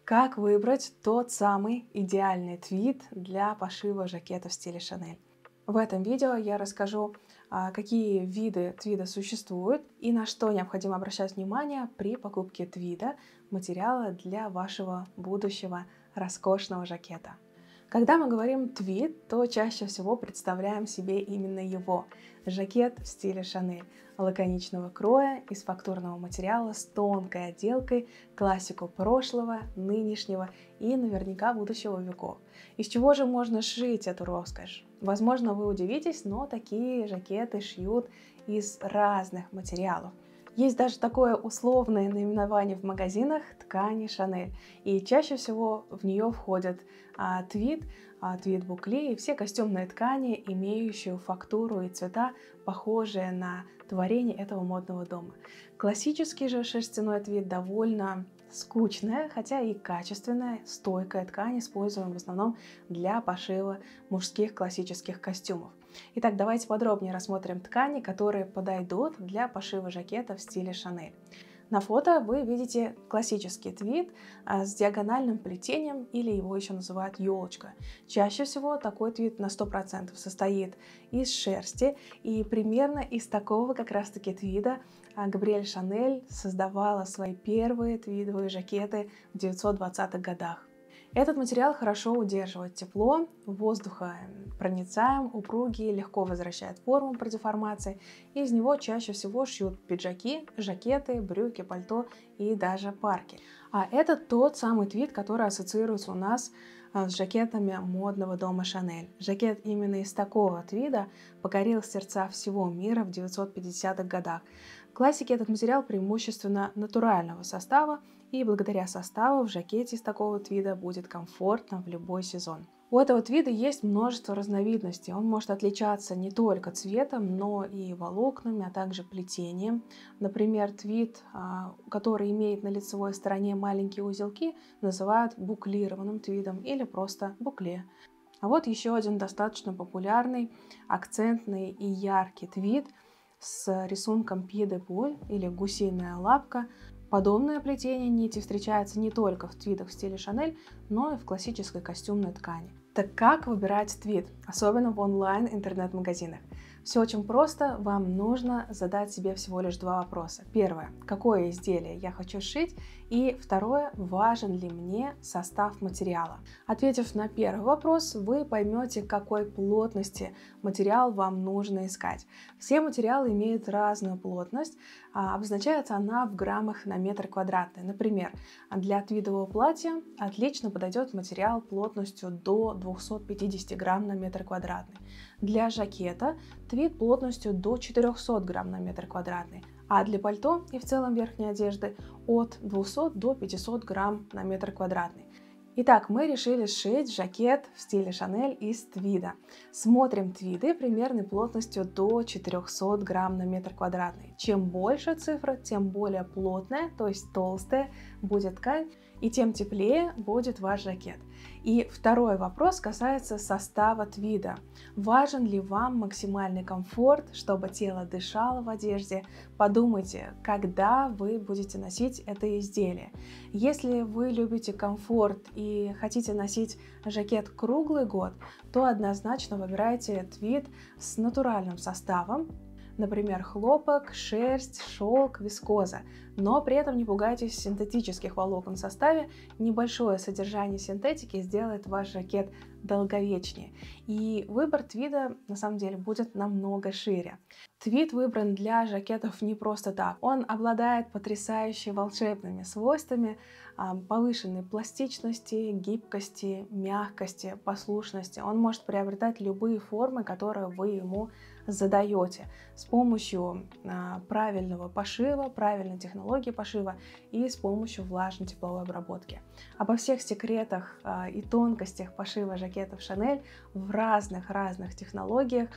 Как выбрать тот самый идеальный твид для пошива жакета в стиле Шанель? В этом видео я расскажу, какие виды твида существуют и на что необходимо обращать внимание при покупке твида, материала для вашего будущего роскошного жакета. Когда мы говорим твид, то чаще всего представляем себе именно его. Жакет в стиле Шанель, лаконичного кроя, из фактурного материала, с тонкой отделкой, классику прошлого, нынешнего и наверняка будущего веков. Из чего же можно сшить эту роскошь? Возможно, вы удивитесь, но такие жакеты шьют из разных материалов. Есть даже такое условное наименование в магазинах ткани Шанель. И чаще всего в нее входят твид-букле и все костюмные ткани, имеющие фактуру и цвета, похожие на творение этого модного дома. Классический же шерстяной твид довольно скучная, хотя и качественная, стойкая ткань, используемая в основном для пошива мужских классических костюмов. Итак, давайте подробнее рассмотрим ткани, которые подойдут для пошива жакета в стиле Шанель. На фото вы видите классический твид с диагональным плетением, или его еще называют елочка. Чаще всего такой твид на 100% состоит из шерсти, и примерно из такого как раз-таки твида Габриэль Шанель создавала свои первые твидовые жакеты в 1920-х годах. Этот материал хорошо удерживает тепло, воздухопроницаем, упругий, легко возвращает форму при деформации. Из него чаще всего шьют пиджаки, жакеты, брюки, пальто и даже парки. А это тот самый твид, который ассоциируется у нас с жакетами модного дома Шанель. Жакет именно из такого твида покорил сердца всего мира в 1950-х годах. В классике этот материал преимущественно натурального состава, и благодаря составу в жакете из такого твида будет комфортно в любой сезон. У этого твида есть множество разновидностей. Он может отличаться не только цветом, но и волокнами, а также плетением. Например, твид, который имеет на лицевой стороне маленькие узелки, называют буклированным твидом или просто букле. А вот еще один достаточно популярный, акцентный и яркий твид с рисунком пье-де-пуль или гусиная лапка. Подобное плетение нити встречается не только в твидах в стиле Шанель, но и в классической костюмной ткани. Так как выбирать твид, особенно в онлайн-интернет-магазинах? Все очень просто, вам нужно задать себе всего лишь два вопроса. Первое, какое изделие я хочу сшить? И второе, важен ли мне состав материала? Ответив на первый вопрос, вы поймете, какой плотности материал вам нужно искать. Все материалы имеют разную плотность, обозначается она в граммах на метр квадратный. Например, для твидового платья отлично подойдет материал плотностью до 250 грамм на метр квадратный. Для жакета твид плотностью до 400 грамм на метр квадратный, а для пальто и в целом верхней одежды от 200 до 500 грамм на метр квадратный. Итак, мы решили сшить жакет в стиле Шанель из твида. Смотрим твиды примерной плотностью до 400 грамм на метр квадратный. Чем больше цифра, тем более плотная, то есть толстая будет ткань, и тем теплее будет ваш жакет. И второй вопрос касается состава твида. Важен ли вам максимальный комфорт, чтобы тело дышало в одежде? Подумайте, когда вы будете носить это изделие. Если вы любите комфорт и хотите носить жакет круглый год, то однозначно выбирайте твид с натуральным составом. Например, хлопок, шерсть, шелк, вискоза. Но при этом не пугайтесь синтетических волокон в составе. Небольшое содержание синтетики сделает ваш жакет долговечнее. И выбор твида на самом деле будет намного шире. Твид выбран для жакетов не просто так. Он обладает потрясающе волшебными свойствами, повышенной пластичности, гибкости, мягкости, послушности. Он может приобретать любые формы, которые вы ему задаете с помощью правильного пошива, правильной технологии пошива и с помощью влажной тепловой обработки. Обо всех секретах и тонкостях пошива жакетов Шанель в разных технологиях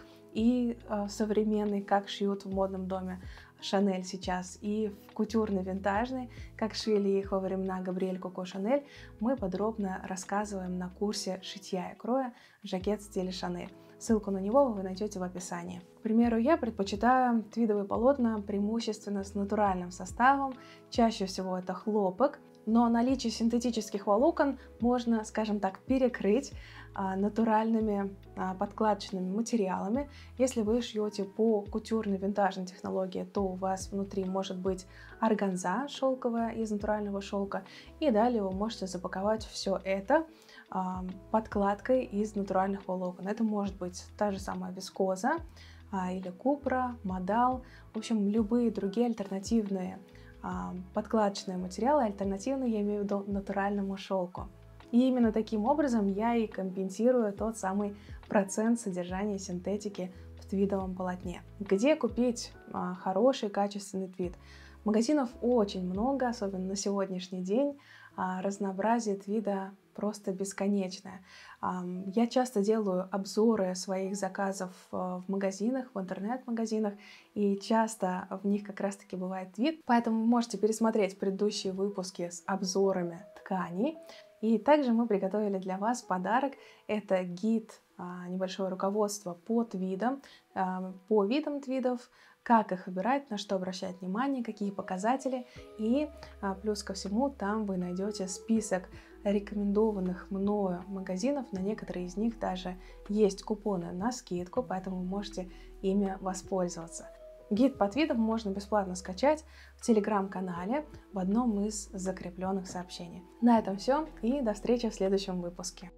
и современный, как шьют в модном доме Шанель сейчас, и в кутюрной винтажной, как шили их во времена Габриэль Коко Шанель, мы подробно рассказываем на курсе шитья и кроя жакет в стиле Шанель. Ссылку на него вы найдете в описании. К примеру, я предпочитаю твидовые полотна преимущественно с натуральным составом. Чаще всего это хлопок, но наличие синтетических волокон можно, скажем так, перекрыть натуральными подкладочными материалами. Если вы шьете по кутюрной винтажной технологии, то у вас внутри может быть органза шелковая из натурального шелка, и далее вы можете запаковать все это подкладкой из натуральных волокон. Это может быть та же самая вискоза или купра, модал, в общем, любые другие альтернативные подкладочные материалы, альтернативные, я имею в виду, натуральному шелку. И именно таким образом я и компенсирую тот самый процент содержания синтетики в твидовом полотне. Где купить хороший качественный твид? Магазинов очень много, особенно на сегодняшний день. Разнообразие твида просто бесконечное. Я часто делаю обзоры своих заказов в магазинах, в интернет-магазинах, и часто в них как раз-таки бывает твид, поэтому вы можете пересмотреть предыдущие выпуски с обзорами тканей. И также мы приготовили для вас подарок. Это гид, небольшое руководство по твидам, по видам твидов, как их выбирать, на что обращать внимание, какие показатели. И плюс ко всему там вы найдете список рекомендованных мною магазинов. На некоторые из них даже есть купоны на скидку, поэтому вы можете ими воспользоваться. Гид по твидам можно бесплатно скачать в телеграм-канале в одном из закрепленных сообщений. На этом все, и до встречи в следующем выпуске.